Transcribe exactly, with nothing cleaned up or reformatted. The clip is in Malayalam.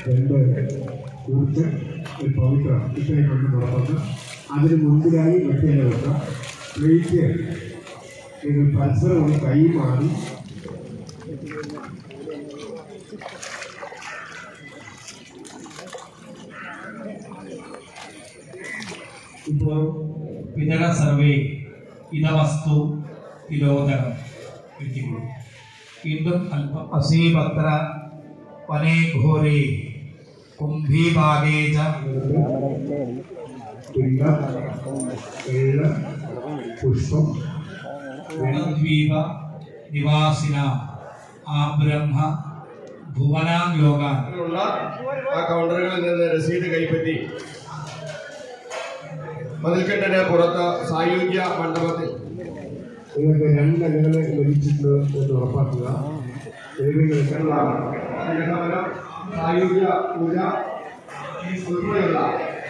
രണ്ട് കൂർച്ച് ഒരു പവിത്ര ഇത്രയും കൊണ്ട് നടത്തുന്നത്. അതിന് മുൻപിലായി വെട്ടേല വെക്കാം. പ്ലേറ്റ് നിങ്ങൾ പരസ്പരം ഒന്ന് കൈമാറി ഇപ്പോൾ പിതര സർവേ ഇതവസ്തു തിലോദകം എത്തിക്കൊള്ളു. വീണ്ടും അല്പം അസീപത്ര വനേ ഘോരേ കുംഭീഭാഗേജ പുഷ്പം ഗുണദ്വീപ നിവാസിന ആ ബ്രഹ്മ ഭുവനാം യോഗാൻ ആ കൗണ്ടറുകളിൽ നിന്ന് രസീത് കൈപ്പറ്റി മതിൽക്കെട്ടിന് പുറത്ത് സായുജ്യ മണ്ഡപത്തിൽ നിങ്ങൾക്ക് രണ്ട് അംഗങ്ങളെ ലഭിച്ചിട്ടുണ്ട് എന്ന് ഉറപ്പാക്കുക. സായുജ്യ പൂജ ഉൾപ്പെടെയുള്ള